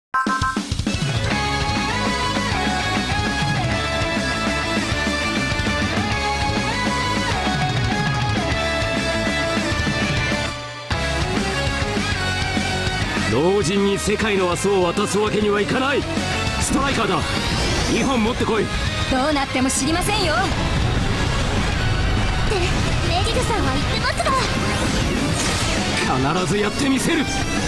老人に世界の明日を渡すわけにはいかない。ストライカーだ、2本持ってこい。 どうなっても知りませんよ。 ってメリルさんは言ってますが、 必ずやってみせる。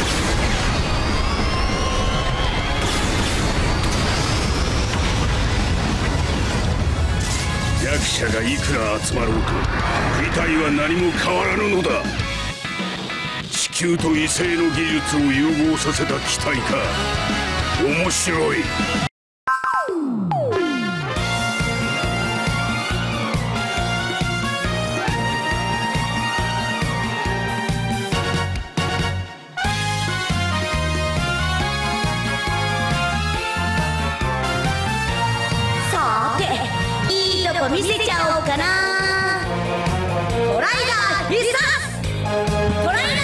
弱者がいくら集まろうと事態は何も変わらぬのだ。地球と異星の技術を融合させた機体か。面白い。 さていいとこ見せちゃおうかな。トライダー必殺トライダー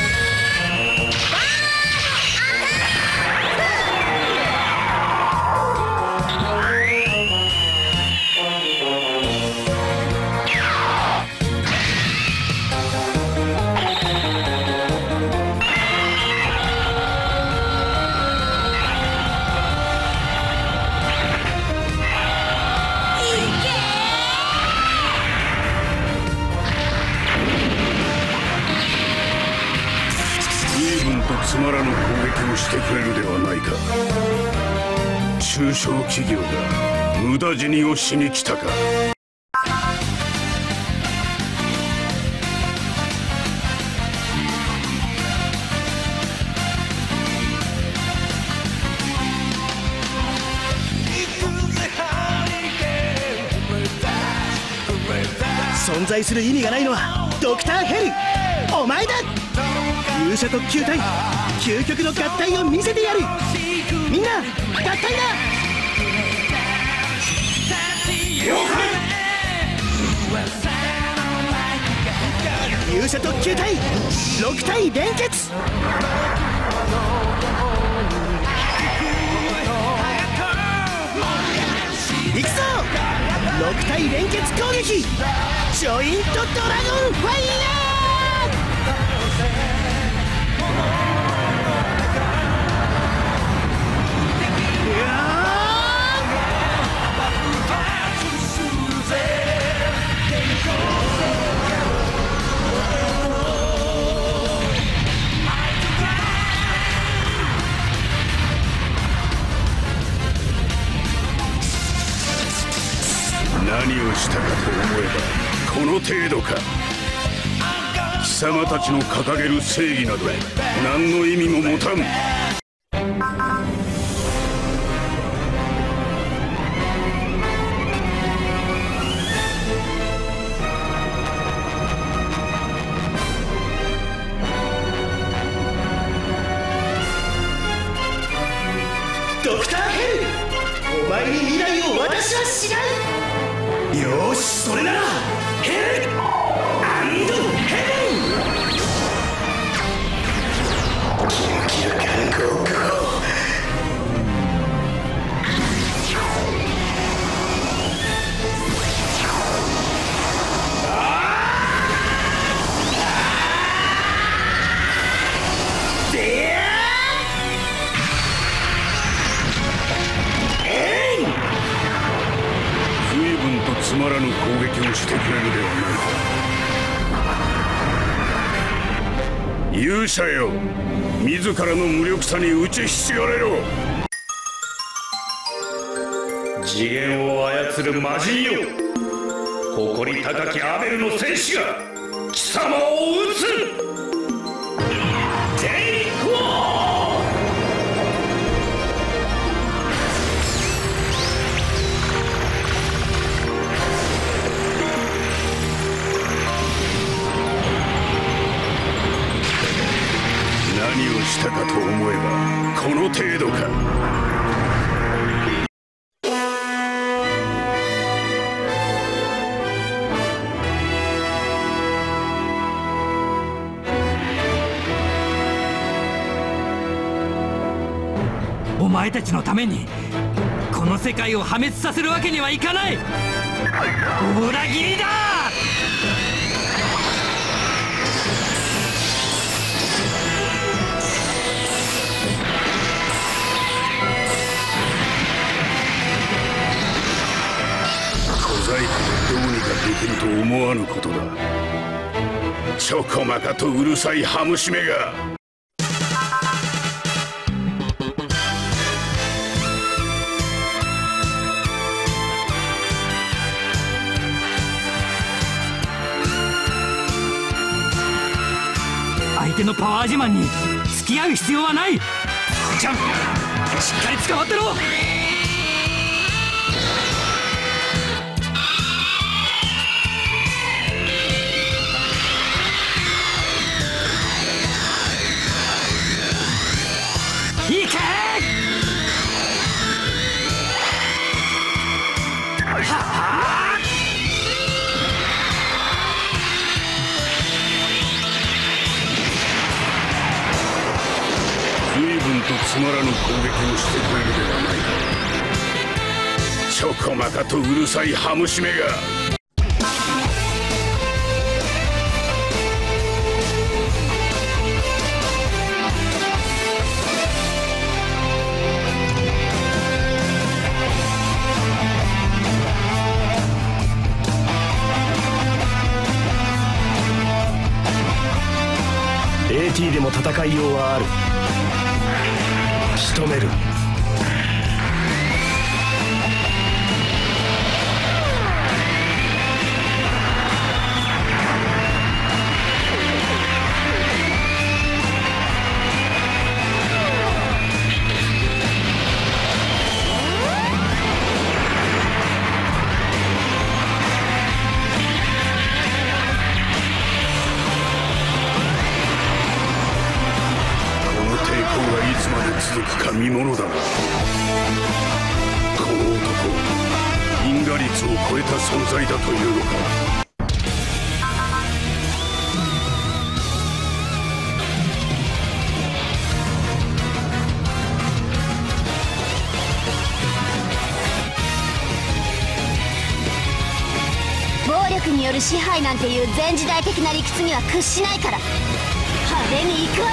つまらぬ攻撃をしてくれるではないか。中小企業が無駄死にをしに来たか。 存在する意味がないのはドクターヘル、お前だ。勇者特急隊、究極の合体を見せてやる。みんな合体だ。了解。勇者特急隊6体連結。行くぞ。6体連結攻撃、ジョイントドラゴンファイヤー。 何をしたかと思えばこの程度か。貴様たちの掲げる正義など何の意味も持たん。 ドクターヘル、お前に未来を私は知らん。よーし、それならヘルアンドヘブン。キラキラ観光号。 つまらぬ攻撃をしてくれるではないか。勇者よ、自らの無力さに打ちひしがれろ。 次元を操る魔人よ、誇り高きアベルの戦士が貴様を討つ。 何をしたかと思えばこの程度か。 お前たちのためにこの世界を破滅させるわけにはいかない。裏切りだ。 小細工でどうにかできると思わぬことだ。ちょこまかとうるさいハムシめが。 相手のパワー自慢に付き合う必要はない。ジャンプしっかり捕まってろ。いけ随分とつまらぬ攻撃をしてくれるではないか。ちょこまかとうるさいハムシめが。 AT でも戦いようはある。仕留める。 続くか見ものだな。この男因果率を超えた存在だというのか。 暴力による支配なんていう前時代的な理屈には屈しないから派手に行くわよ。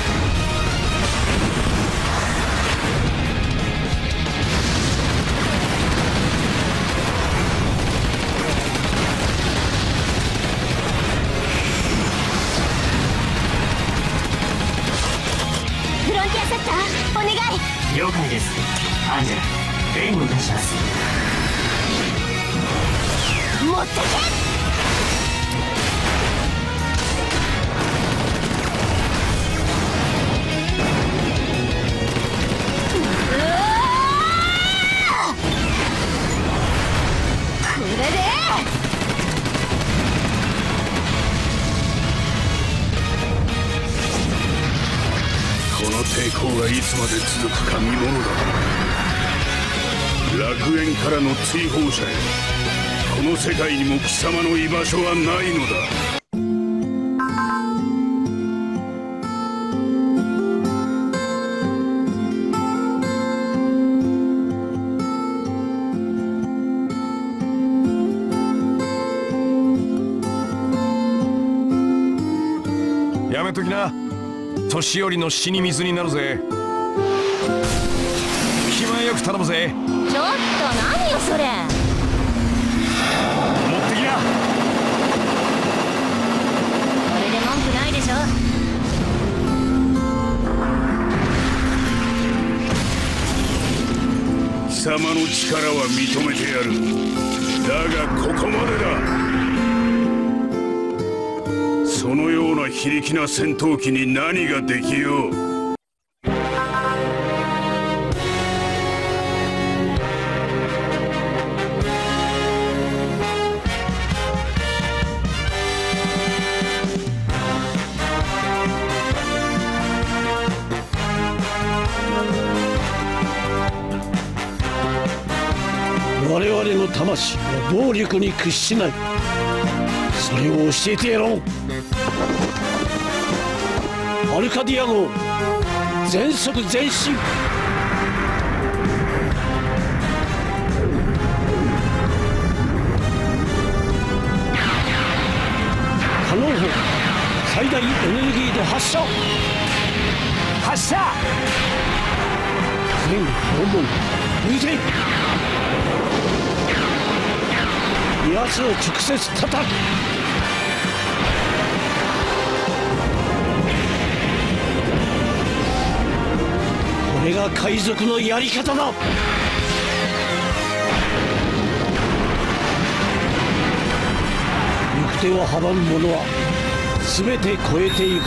フロンティアセッターお願い。 了解です。アンジェラ援護いたします。 持ってけ。これでこの抵抗がいつまで続くか見ものだ。楽園からの追放者へこの世界にも貴様の居場所はないのだ。 やめときな。年寄りの死に水になるぜ。気前よく頼むぜ。 ちょっと何よそれ。 持ってきな。 これで文句ないでしょ。 貴様の力は認めてやる。だがここまでだ。そのような非力な戦闘機に何ができよう。 我々の魂は暴力に屈しない。それを教えてやろう。アルカディア号全速前進。 大エネルギーで発射。全訪問撃て。奴を直接叩く。これが海賊のやり方だ。行く手を阻む者は全て超えていく。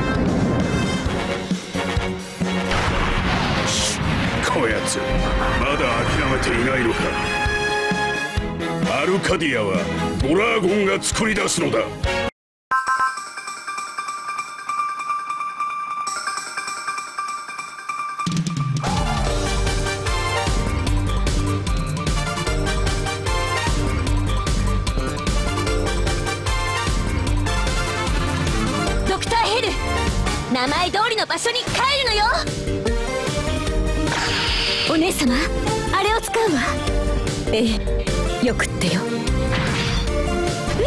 こやつまだ諦めていないのか。アルカディアはドラーゴンが作り出すのだ。 ドクターヘル、名前通りの場所に帰るのよ。お姉様、あれを使うわ。ええ、よくってよ。うわ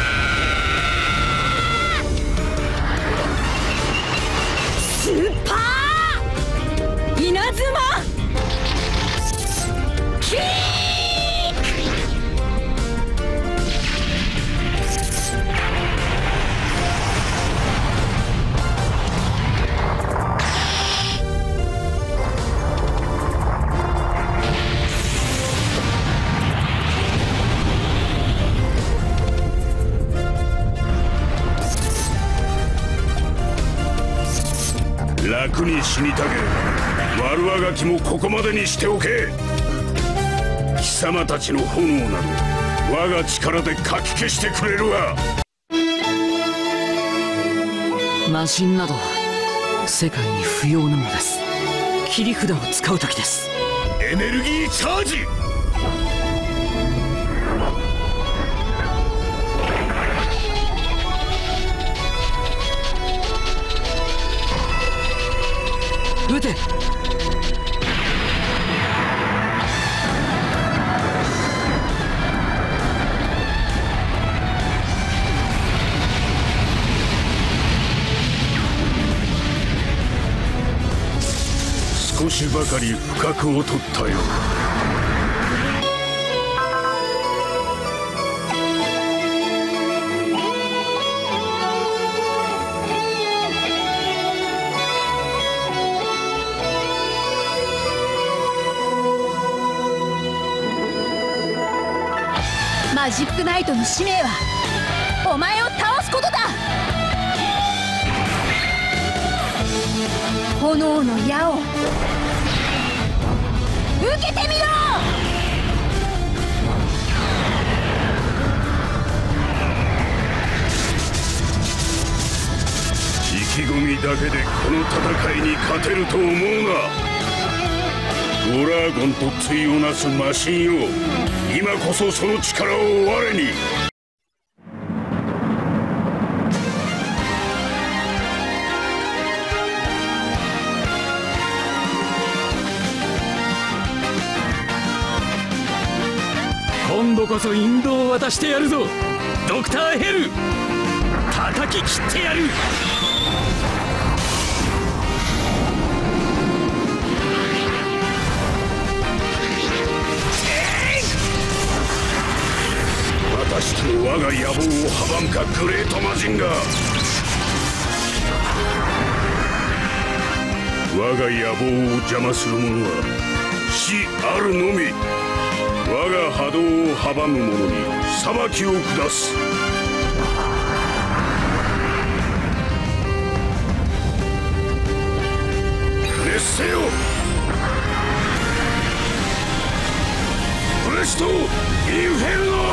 スーパー稲妻キー楽に死にたければ悪あがきもここまでにしておけ。貴様たちの炎など我が力でかき消してくれるわ。 マシンなど世界に不要なのです。切り札を使う時です。 エネルギーチャージ。 撃て。 少しばかり不覚を取ったよ。 マジックナイトの使命はお前を倒すことだ。炎の矢を受けてみろ。 意気込みだけでこの戦いに勝てると思うな。ドラーゴンと対をなすマシンよ、今こそその力を我に。 今度こそ引導を渡してやるぞドクターヘル。叩き切ってやる。 私と我が野望を阻むかグレートマジンガー。我が野望を邪魔する者は死あるのみ。我が波動を阻む者に裁きを下す。熱せよプレストインフェルノ。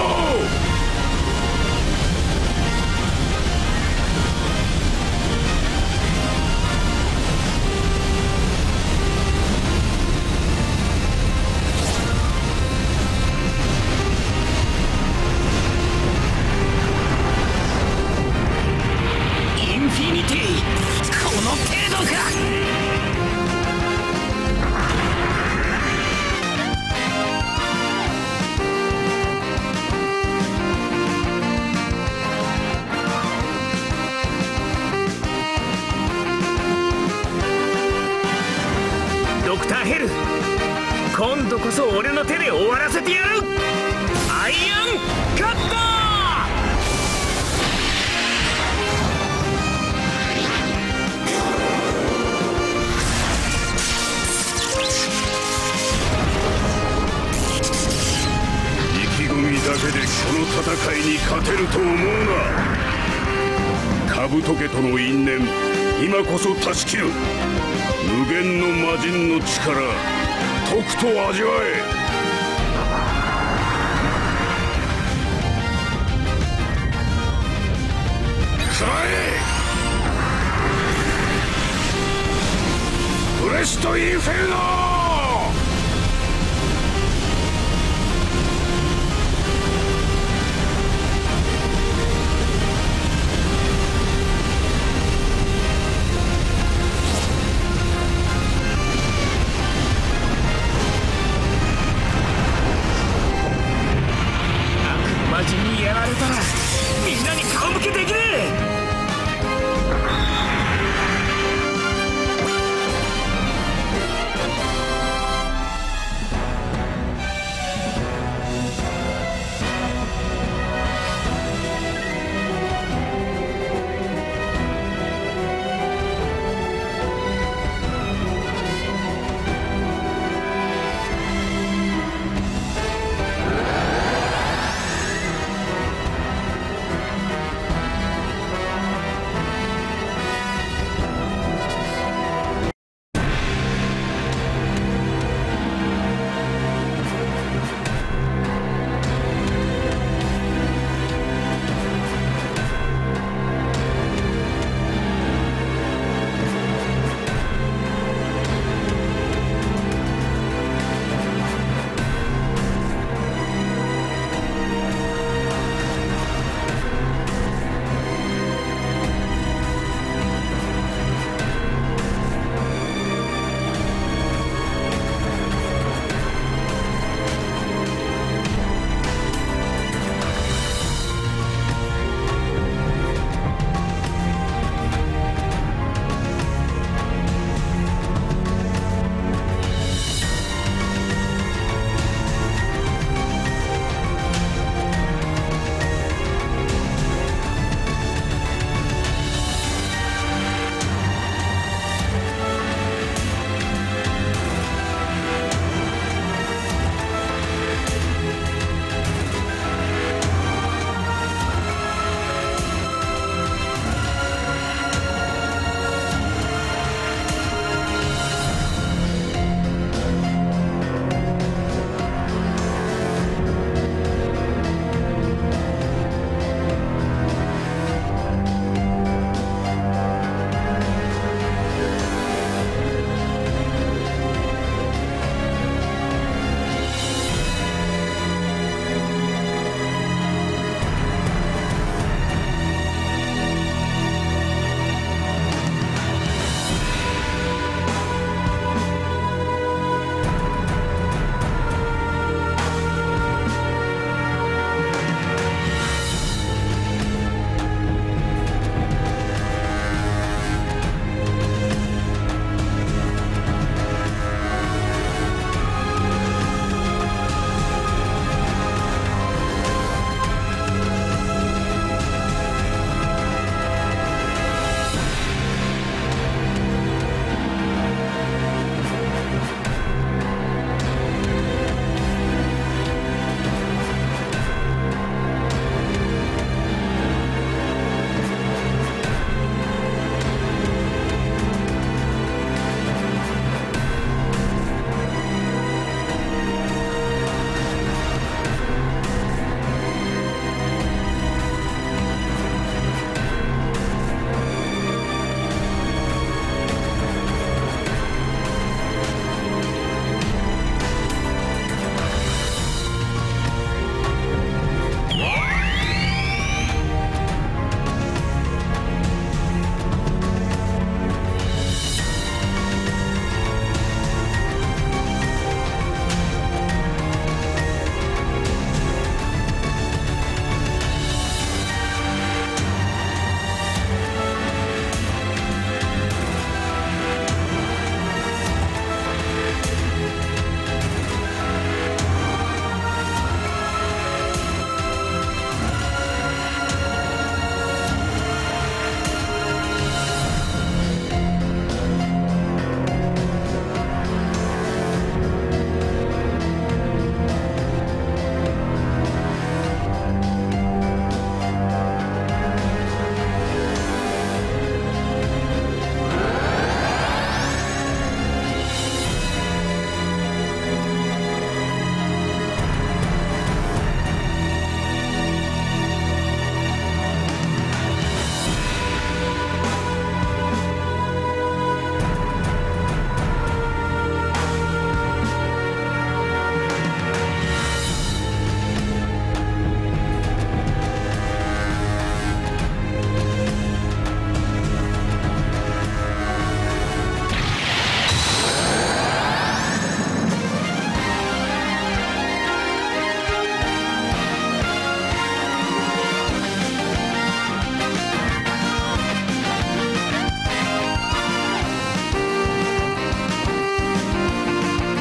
インフィニティ、この程度か。 ヘル、今度こそ俺の手で終わらせてやる。アイアンカッター。 意気込みだけでこの戦いに勝てると思うな。兜家との因縁、今こそ断ち切る。無限の魔人の力、とくと味わえ。食らえブレスト・インフェルノ。 魔人にやられたらみんなに顔向けできねえ。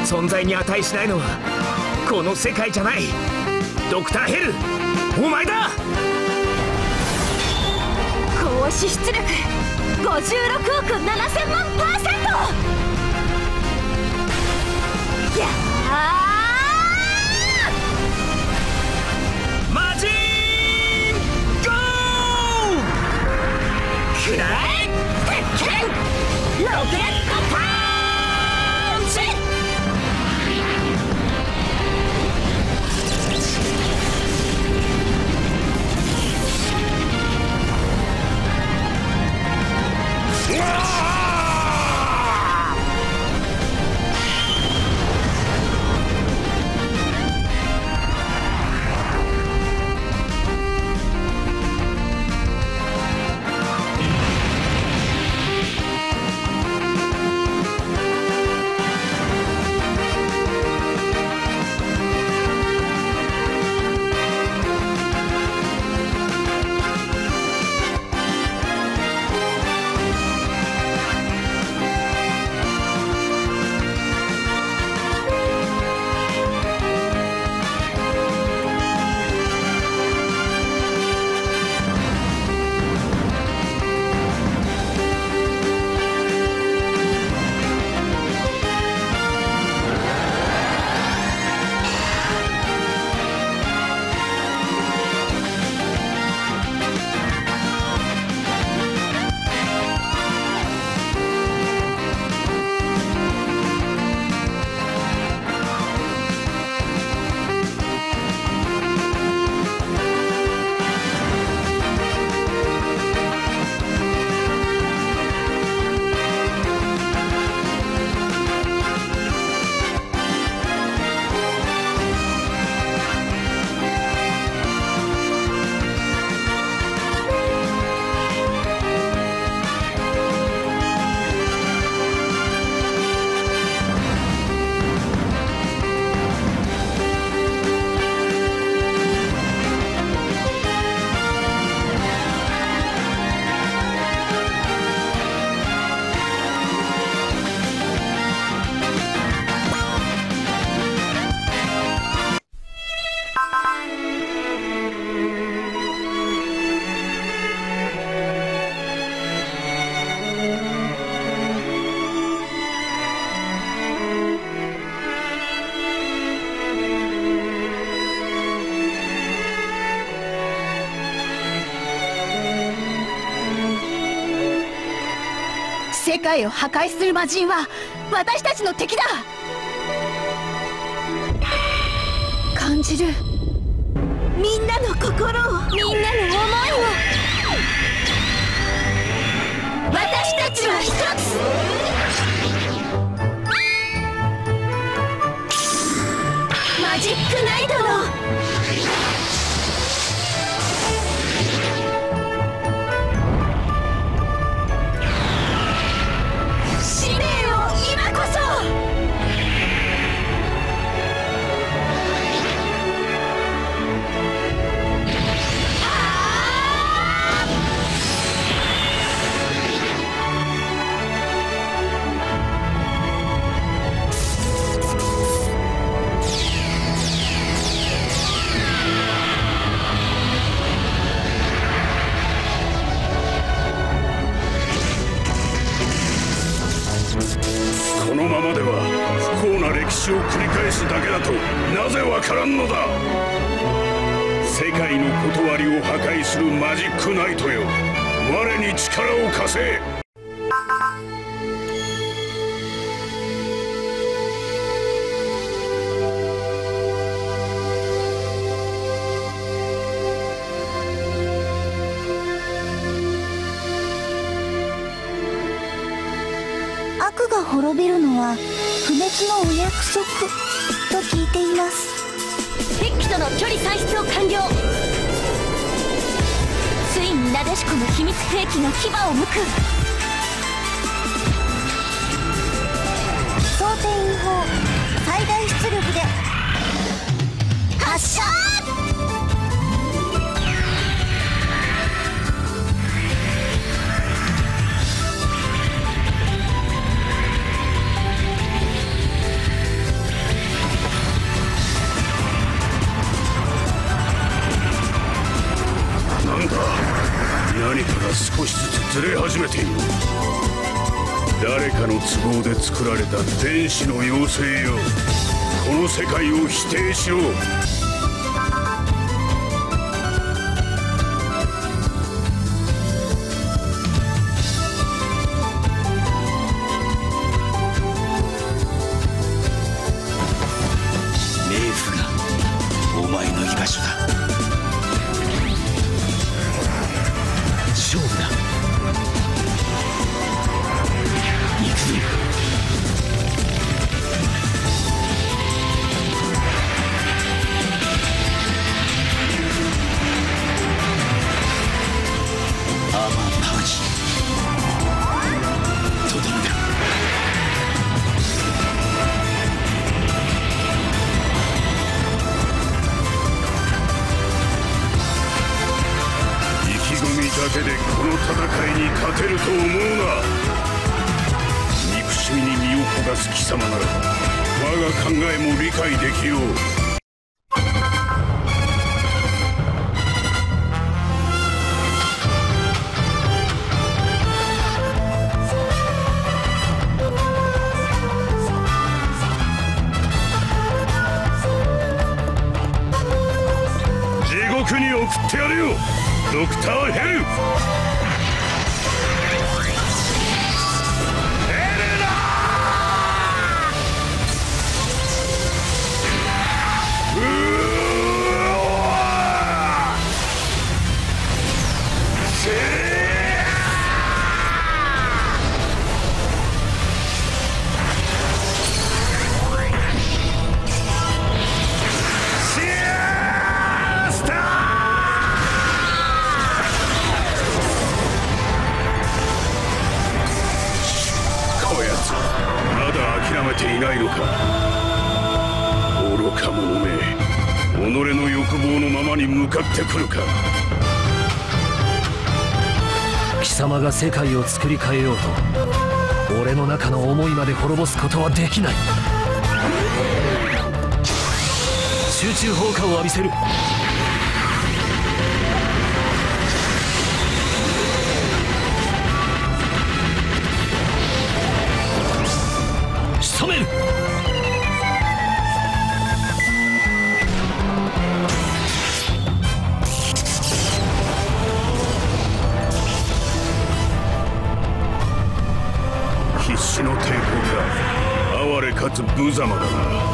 存在に値しないのはこの世界じゃない。ドクターヘル、お前だ。 高支出力56億7000万%。やーマジンゴークライ鉄拳ロケットパンチ。 世界を破壊する魔人は私たちの敵だ。感じるみんなの心を、みんなの思いを。私たちは一つ。マジックナイトのこのままでは不幸な歴史を繰り返すだけだとなぜわからんのだ。世界の断りを破壊するマジックナイトよ、我に力を貸せ。 悪が滅びるのは不滅のお約束と聞いています。 敵機との距離算出を完了。ついになでしこの秘密兵器が牙を剥く。 装填員砲最大出力で発射。 が少しずつずれ始めている。誰かの都合で作られた天使の妖精よ、この世界を否定しろ。 冥府がお前の居場所だ。勝負だ。行くぞ。アーマーパウチとどめだ。 意気込みだけでこの戦いに勝てると思うな。憎しみに身を焦がす貴様なら我が考えも理解できよう。地獄に送ってやるよ、ドクター・ヘル。諦めていないのか。愚か者め、己の欲望のままに向かってくるか。 貴様が世界を作り変えようと俺の中の思いまで滅ぼすことはできない。集中砲火を浴びせる。仕留める。 必死の抵抗が哀れかつ無様だな。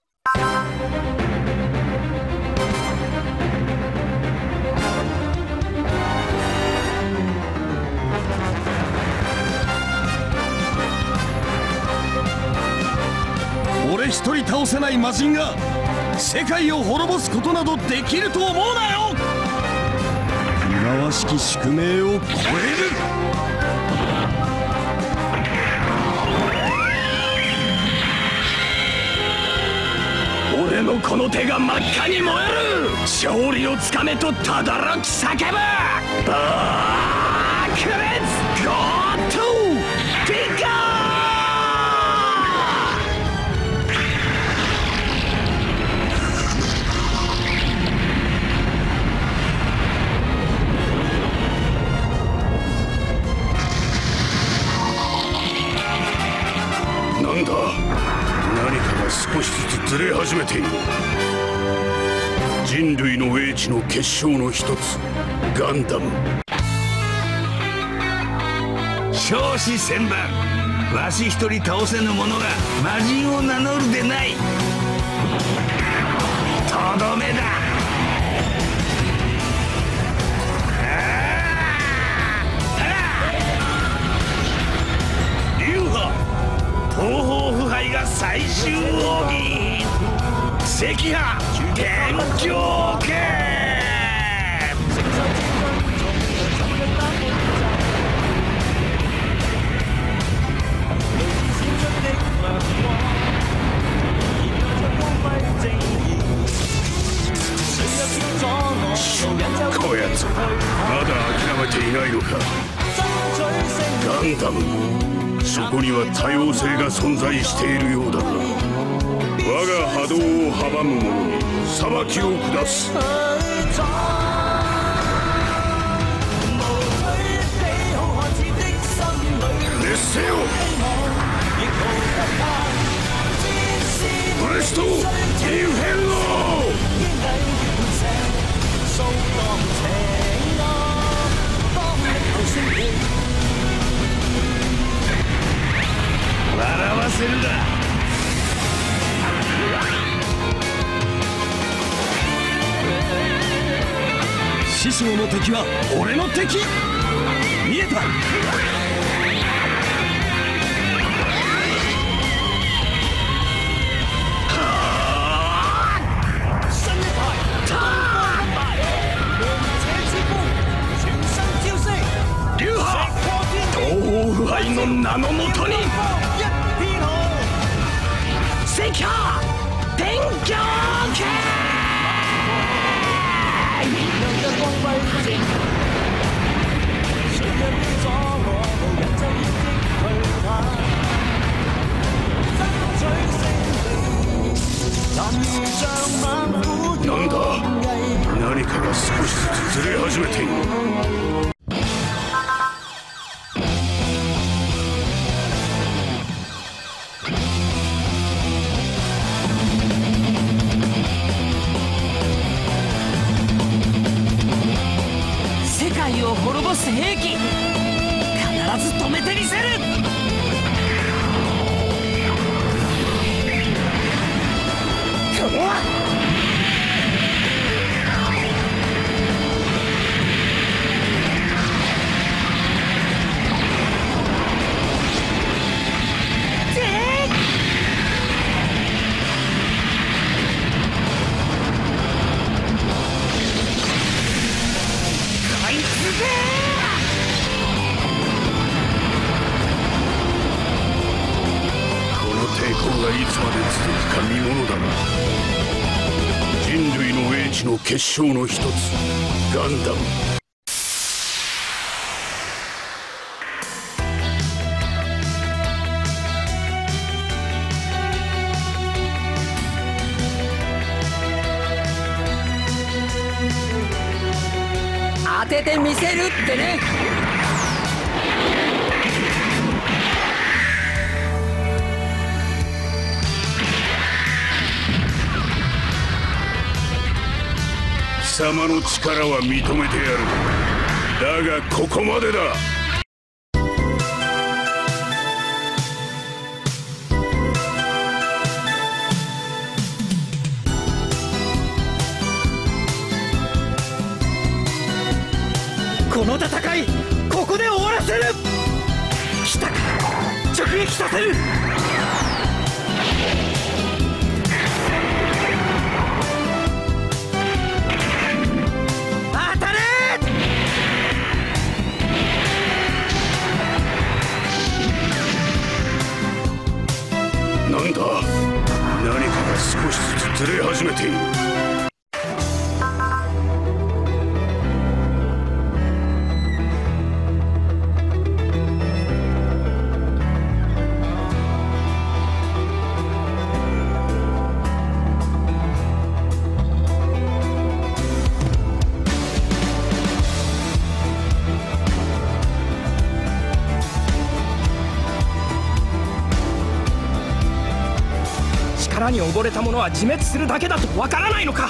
俺一人倒せない魔人が世界を滅ぼすことなどできると思うなよ。忌まわしき宿命を超える。 俺のこの手が真っ赤に燃える。勝利をつかめとただろき叫ぶ。バークレッツゴートゥピカー。 なんだ、何かが少しずつずれ始めている。人類の英知の結晶の一つ、ガンダム。 少子千万、わし一人倒せぬ者が魔人を名乗るでない。とどめだ。流派東方腐敗が最終奥義。赤波天狂剣。 こやつまだ諦めていないのか。ガンダム、そこには多様性が存在しているようだが、我が波動を阻む者に裁きを下す。 せよ。ブレスト・インフェルノ。 笑わせるな。 師匠の敵は俺の敵。見えた。 流派東方腐敗の名のもとに赤波天狂剣。 なんだ、何かが少しずつずれ始めている。 世界を滅ぼす兵器、必ず止めてみせる。 抵抗がいつまで続くか見ものだな。人類の英知の結晶の一つ、ガンダム。 当ててみせるってね。 貴様の力は認めてやる。だがここまでだ。 この戦い、ここで終わらせる。来たか、直撃させる。当たれ。 なんだ、何かが少しずつずれ始めている。 力に溺れた者は自滅するだけだとわからないのか。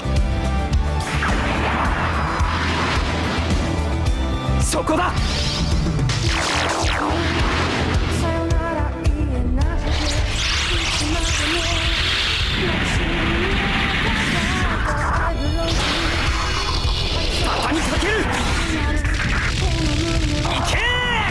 そこだ。畳みかける。いけ。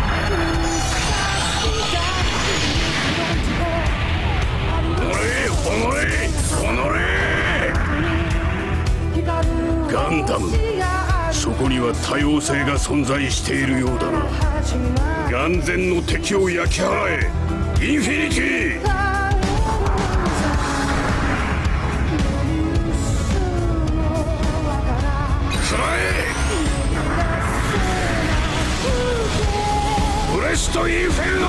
ガンダム、そこには多様性が存在しているようだな。眼前の敵を焼き払え、インフィニティ。食らえ、ブレスト・インフェルノ。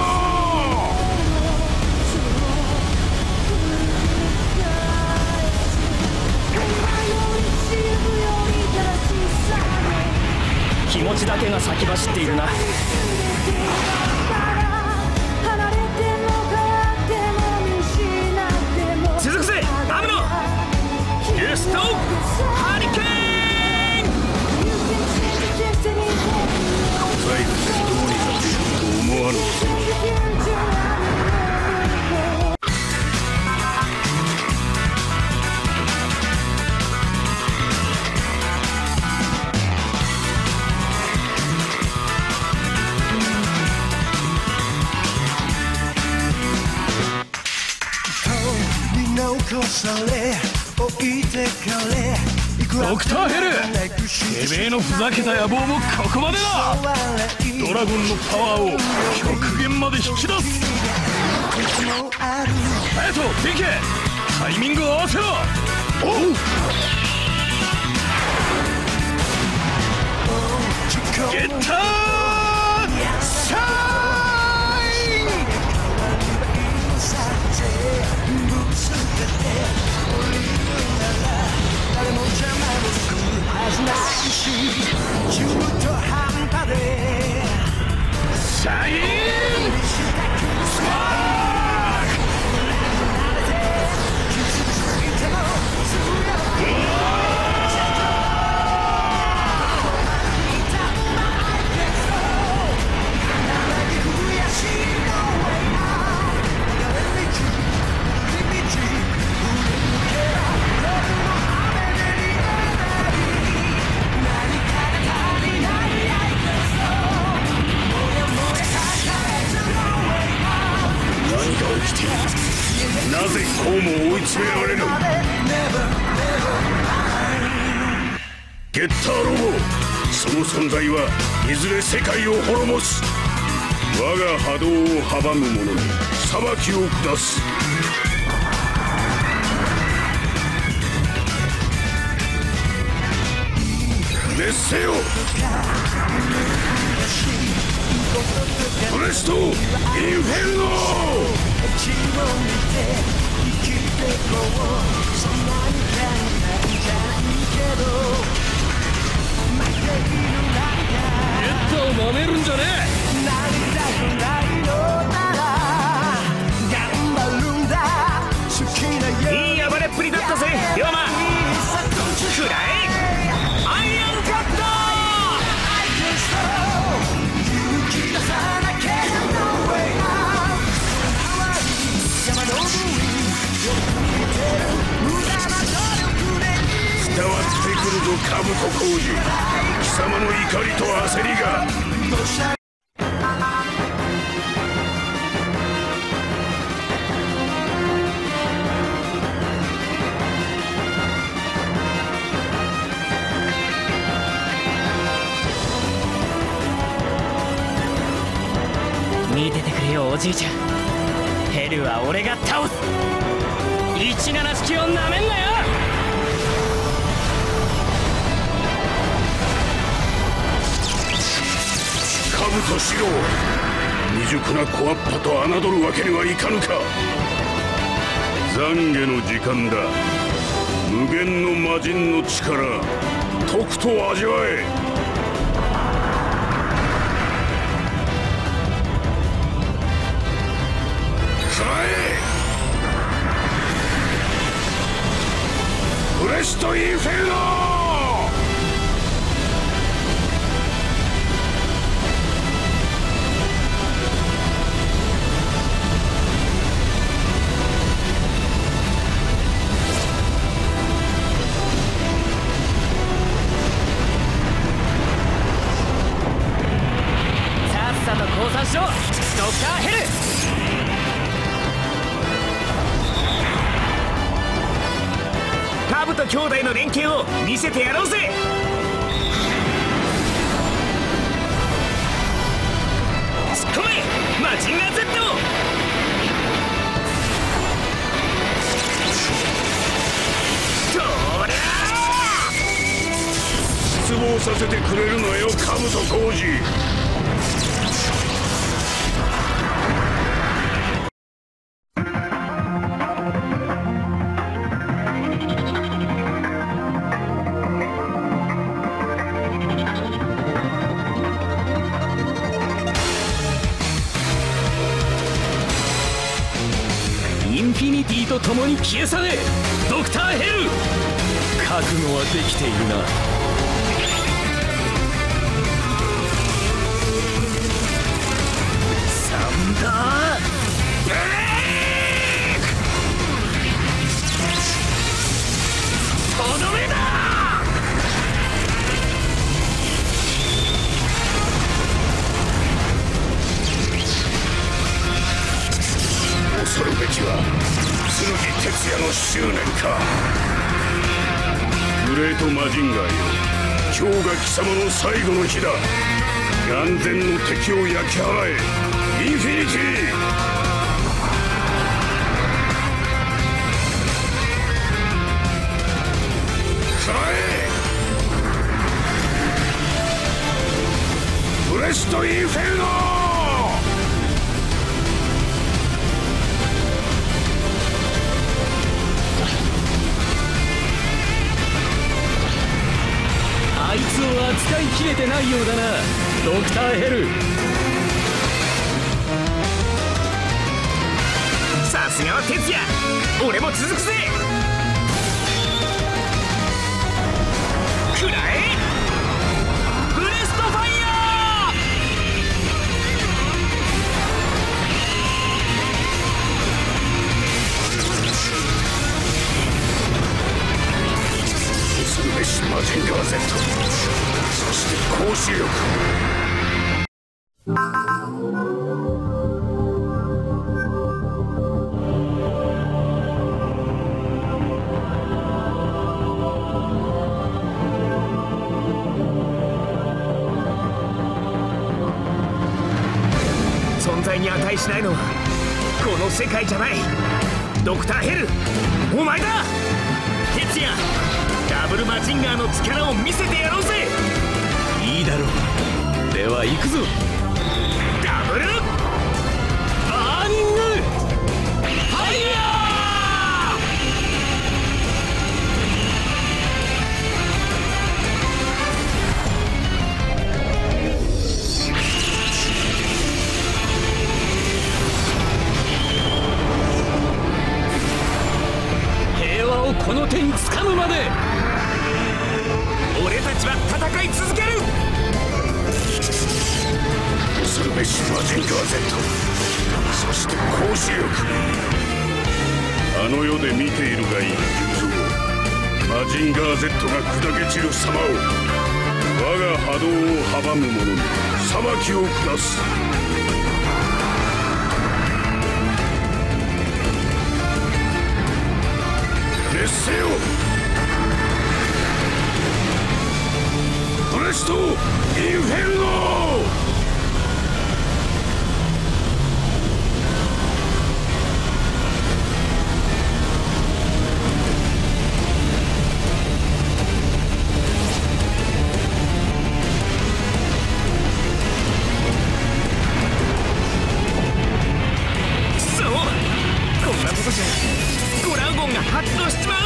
気持ちだけが先走っているな。 ドクターヘル、てめえのふざけた野望もここまでだ。ドラゴンのパワーを極限まで引き出す。隼人、デケ、タイミングを合わせろ。おう、ゲッターシャイン。シャインスパーク。なぜこうも追い詰められぬ。ゲッターロボ、その存在はいずれ世界を滅ぼす。我が波動を阻む者に裁きを下す。熱せよフレスト・インフェルノ。ゲッターを舐めるんじゃねえ。いい暴れっぷりだったぜ、龍馬。くらえアイアンカット。伝わってくるぞ、兜小路。貴様の怒りと焦りが。 見ててくれよ、おじいちゃん。ヘルは俺が倒す。17式をなめんなよ。 兜四郎、未熟な小アッパと侮るわけにはいかぬか。懺悔の時間だ。無限の魔人の力、とくと味わえ。フレスト・インフェルノ。 さっさと降参しろ、ドクターヘル。兜兄弟の連携を見せてやろうぜ。突っ込めマジンガー Z。 どりゃ失望させてくれるのよ、兜小路。 インフィニティと共に消え去れ、ドクターヘル。覚悟はできているな。サンダーブレイク。とどめだ。恐るべきは楠木哲也の執念。 念か。グレートマジンガーよ、今日が貴様の最後の日だ。眼前の敵を焼き払え、インフィニティ。食らえ、ブレストインフェルノ。 あいつを扱いきれてないようだな、ドクターヘル。さすがは哲也、俺も続くぜ。くらえ、ブレストファイヤ恐るべしマジンガー Z、 そして高視力。 存在に値しないのはこの世界じゃない。ドクターヘル、お前だ。哲也、ダブルマジンガーの力を見せてやろうぜ。 いいだろう、では行くぞ。 ダブルバーニングファイヤー。平和をこの手に掴むまで俺たちは戦い続ける。 恐るべしマジンガー Z、 そして高視力。あの世で見ているがいい、雄三。マジンガー Z が砕け散る様を、我が波動を阻む者に裁きを下す。滅せよ、ブレストインフェルノ。 そう、こんなことじゃゴラウゴンが発動しちまう。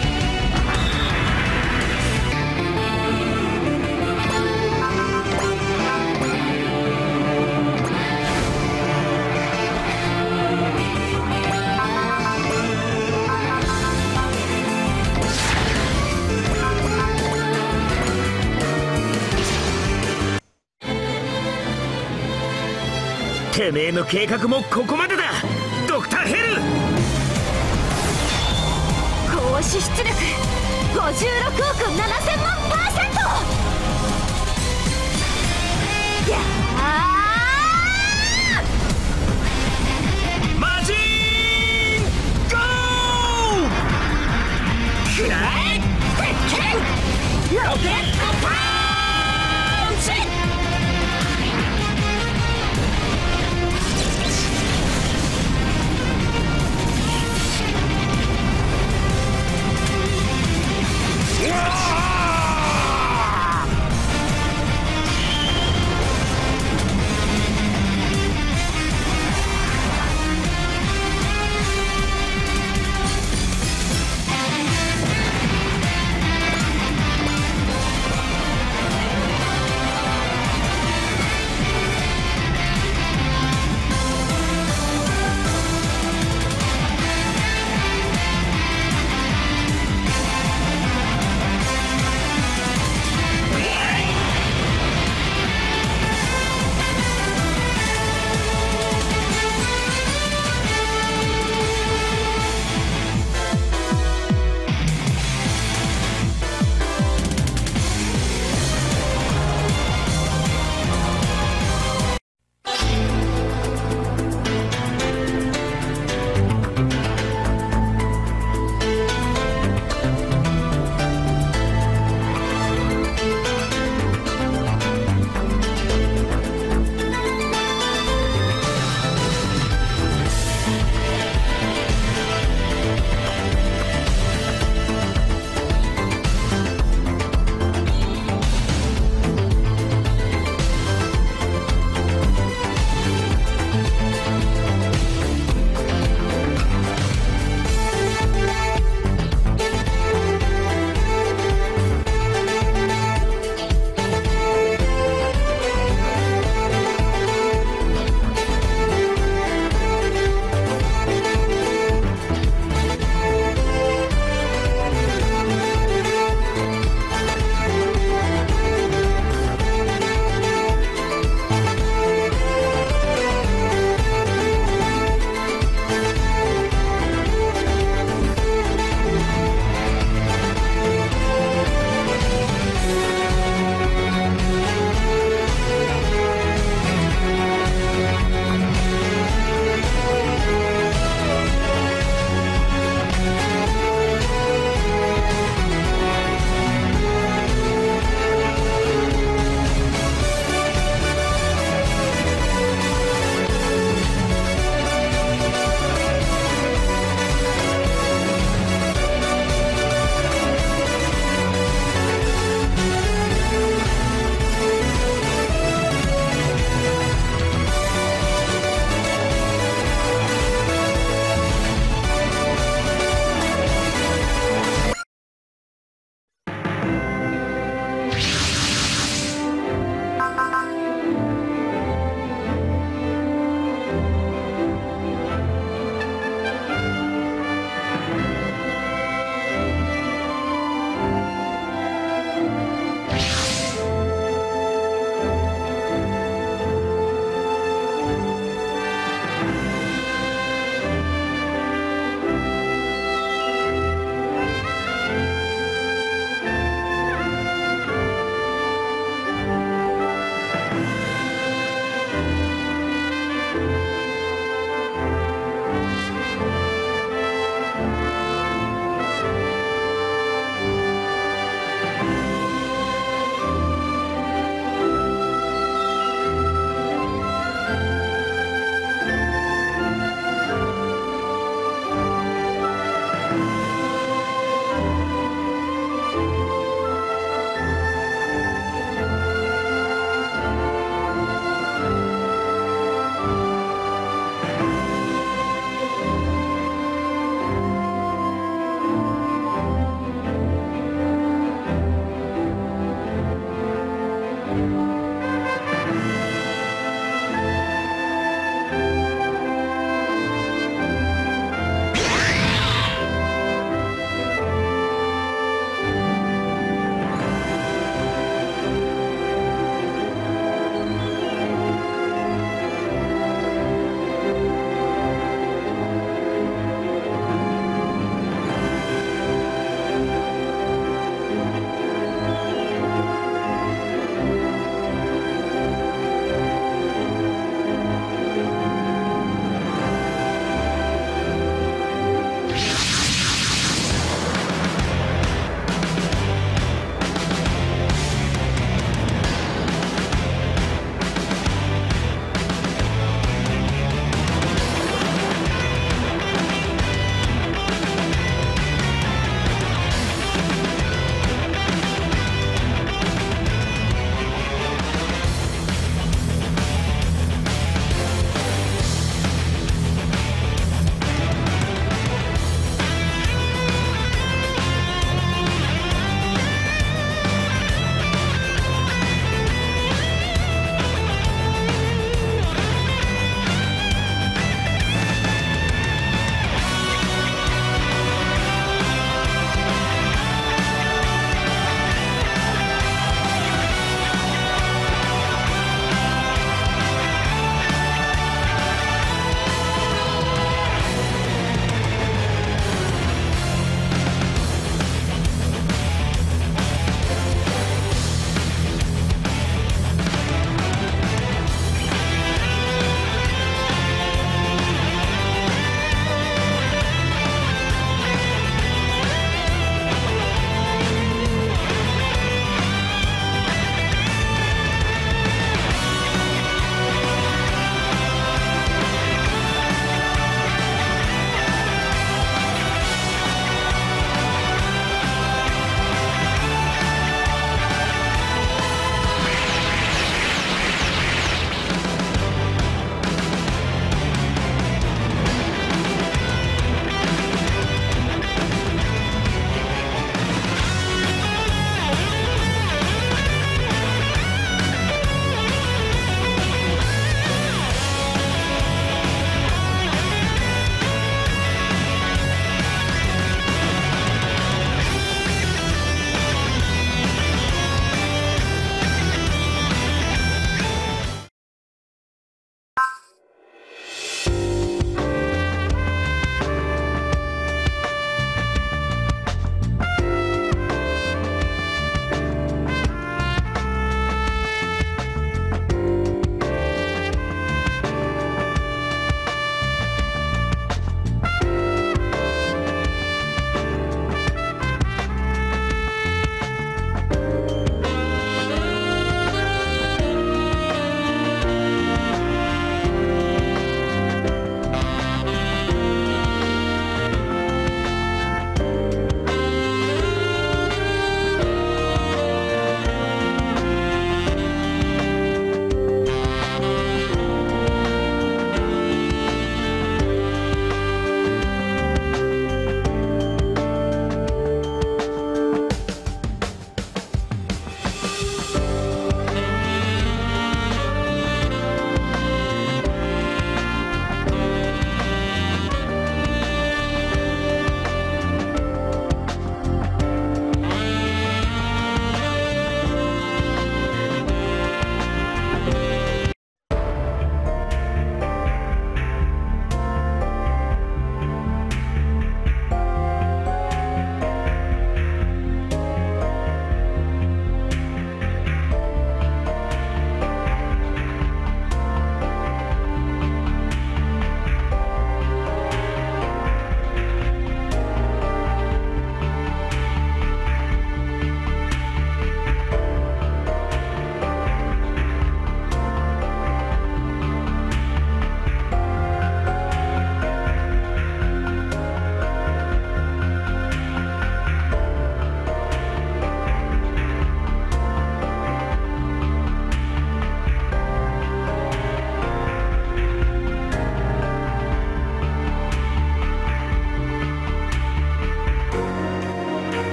てめえの計画もここまでだ、ドクターヘル。 高支出力56億7000万%。やマジンゴー。くらえ、 ロケットパンチ。